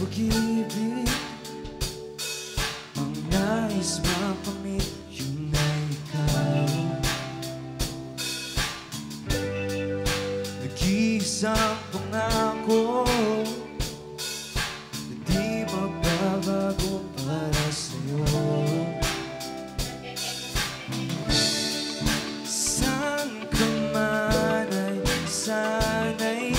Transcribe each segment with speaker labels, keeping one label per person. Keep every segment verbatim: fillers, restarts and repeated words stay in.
Speaker 1: pag-ibig ang nais makamit, yun ay ikaw. Nag-iisang pangako na di magbabago para sa'yo. Saan ka man ay sana'y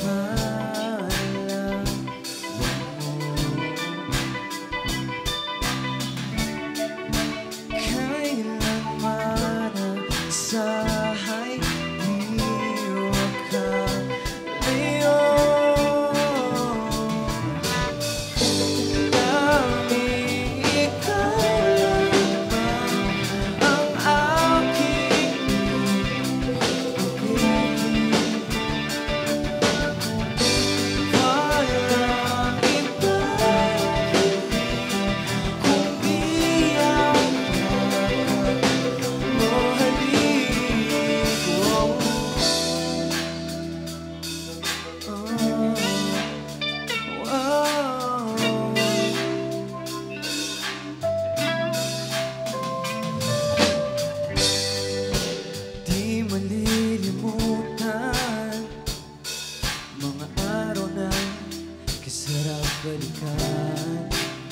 Speaker 1: balikan.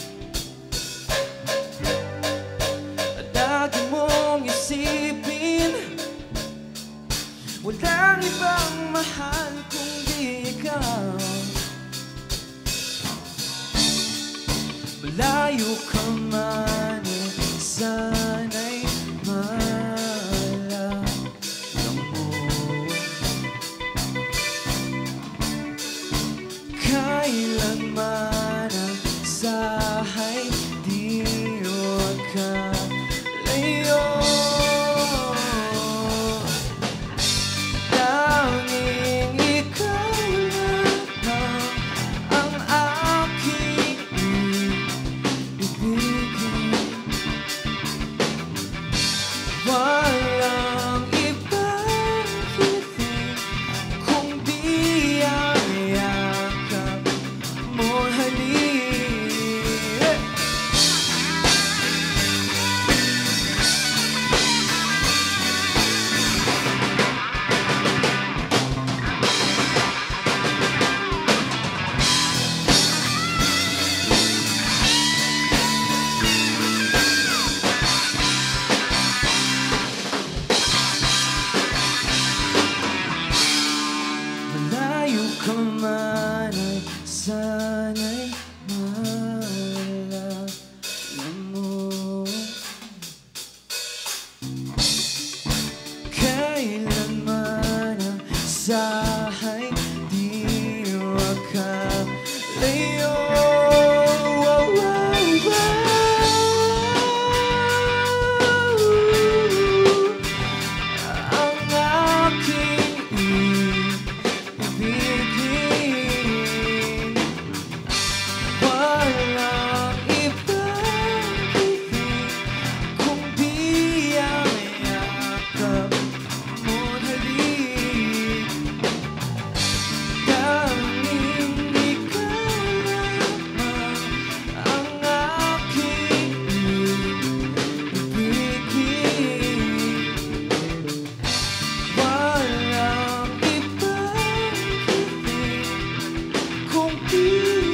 Speaker 1: At lagi mong isipin, walang ibang mahal kundi ikaw. Malayo ka man, sana'y malalang mo. Kailanman ang sahay, di magkalayo. Tanging ikaw lang ang aking ibigin. Walang ibang hiling kung di ang yakap mo'y halik. Malayo ka man ay sana'y malalam mo. Kailanman ang sahay, di makalayo. Ang aking ibigin. Walang ibang hiling kung di ang yakap mo'y halik. Tanging ikaw lamang ang aking ibigin. Walang ibang hiling kung di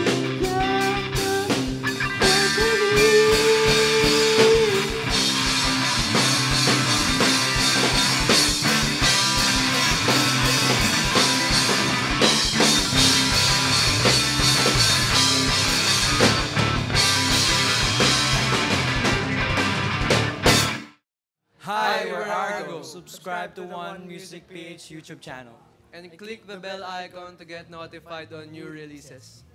Speaker 2: Hi, we're Argo. Subscribe to One Music P H YouTube channel.
Speaker 3: And click the bell icon to get notified on new releases.